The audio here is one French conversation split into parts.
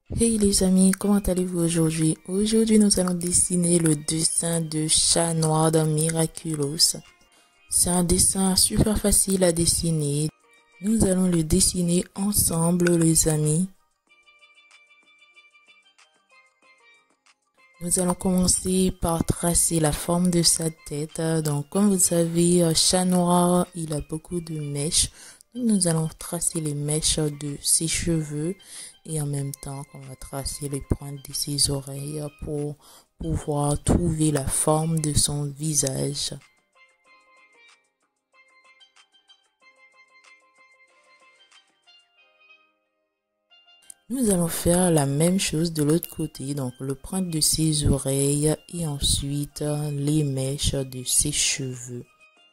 Hey les amis, comment allez-vous aujourd'hui? Aujourd'hui, nous allons dessiner le dessin de chat noir de Miraculous. C'est un dessin super facile à dessiner. Nous allons le dessiner ensemble les amis. Nous allons commencer par tracer la forme de sa tête. Donc comme vous savez, chat noir, il a beaucoup de mèches. Nous allons tracer les mèches de ses cheveux et en même temps on va tracer les pointes de ses oreilles pour pouvoir trouver la forme de son visage. Nous allons faire la même chose de l'autre côté, donc le pointe de ses oreilles et ensuite les mèches de ses cheveux.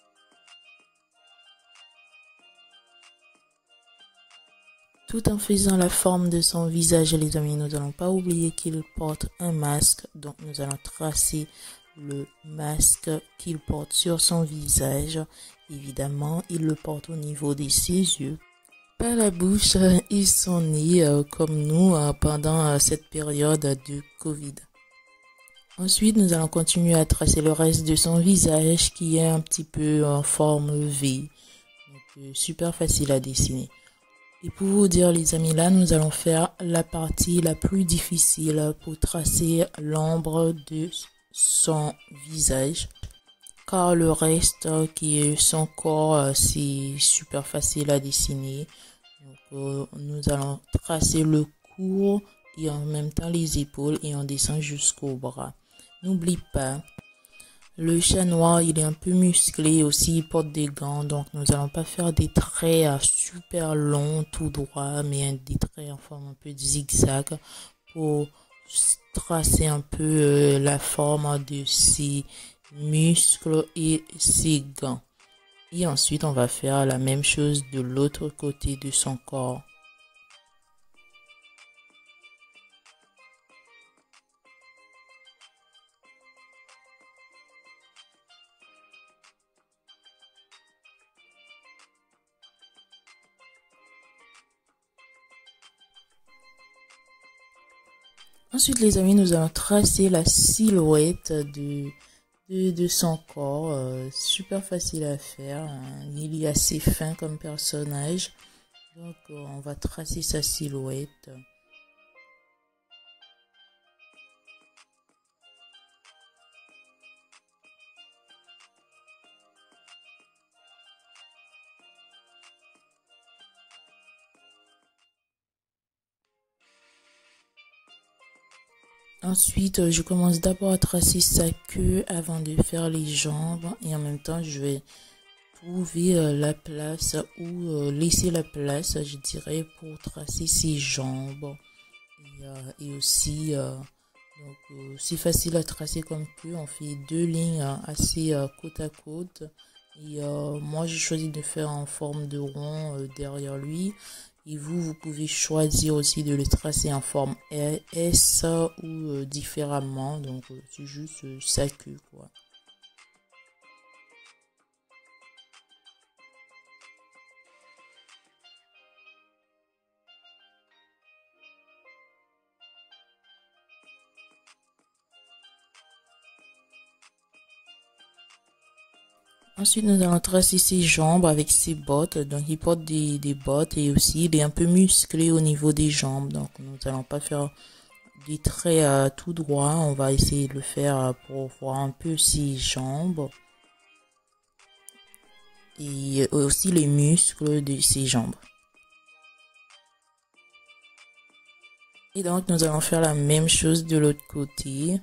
Tout en faisant la forme de son visage, les amis, nous n'allons pas oublier qu'il porte un masque. Donc, nous allons tracer le masque qu'il porte sur son visage. Évidemment, il le porte au niveau de ses yeux. Pas la bouche et son nez comme nous pendant cette période de Covid. Ensuite, nous allons continuer à tracer le reste de son visage qui est un petit peu en forme V. Donc, super facile à dessiner. Et pour vous dire les amis, là nous allons faire la partie la plus difficile pour tracer l'ombre de son visage. Car le reste qui est son corps, c'est super facile à dessiner. Donc, nous allons tracer le cou et en même temps les épaules et on descend jusqu'au bras. N'oublie pas. Le chat noir, il est un peu musclé aussi, il porte des gants, donc nous allons pas faire des traits super longs, tout droit, mais des traits en forme un peu de zigzag pour tracer un peu la forme de ses muscles et ses gants. Et ensuite, on va faire la même chose de l'autre côté de son corps. Ensuite, les amis, nous allons tracer la silhouette de son corps. Super facile à faire. Hein. Il est assez fin comme personnage. Donc, on va tracer sa silhouette. Ensuite, je commence d'abord à tracer sa queue avant de faire les jambes. Et en même temps, je vais trouver la place ou laisser la place, je dirais, pour tracer ses jambes. Et aussi, c'est facile à tracer comme queue. On fait deux lignes assez côte à côte. Et moi, j'ai choisi de faire en forme de rond derrière lui. Et vous pouvez choisir aussi de le tracer en forme S ou différemment. Donc, c'est juste sa queue, quoi. Ensuite, nous allons tracer ses jambes avec ses bottes. Donc, il porte des bottes et aussi, il est un peu musclé au niveau des jambes. Donc, nous n'allons pas faire des traits tout droit. On va essayer de le faire pour voir un peu ses jambes. Et aussi les muscles de ses jambes. Et donc, nous allons faire la même chose de l'autre côté.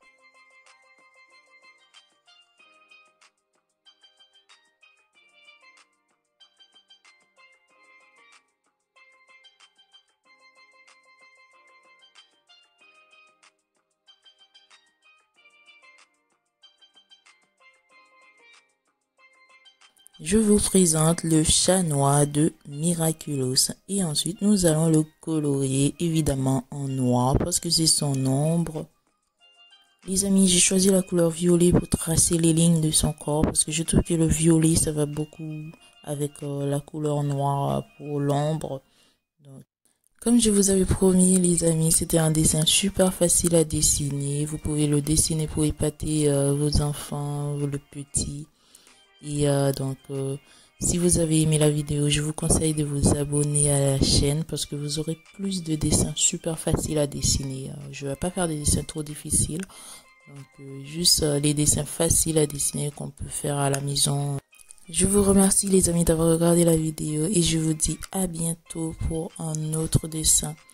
Je vous présente le chat noir de Miraculous et ensuite nous allons le colorier évidemment en noir parce que c'est son ombre. Les amis, j'ai choisi la couleur violet pour tracer les lignes de son corps parce que je trouve que le violet ça va beaucoup avec la couleur noire pour l'ombre. Comme je vous avais promis, les amis, c'était un dessin super facile à dessiner. Vous pouvez le dessiner pour épater vos enfants, le petit. Et si vous avez aimé la vidéo, je vous conseille de vous abonner à la chaîne parce que vous aurez plus de dessins super faciles à dessiner. Je ne vais pas faire des dessins trop difficiles. Donc, juste les dessins faciles à dessiner qu'on peut faire à la maison. Je vous remercie les amis d'avoir regardé la vidéo et je vous dis à bientôt pour un autre dessin.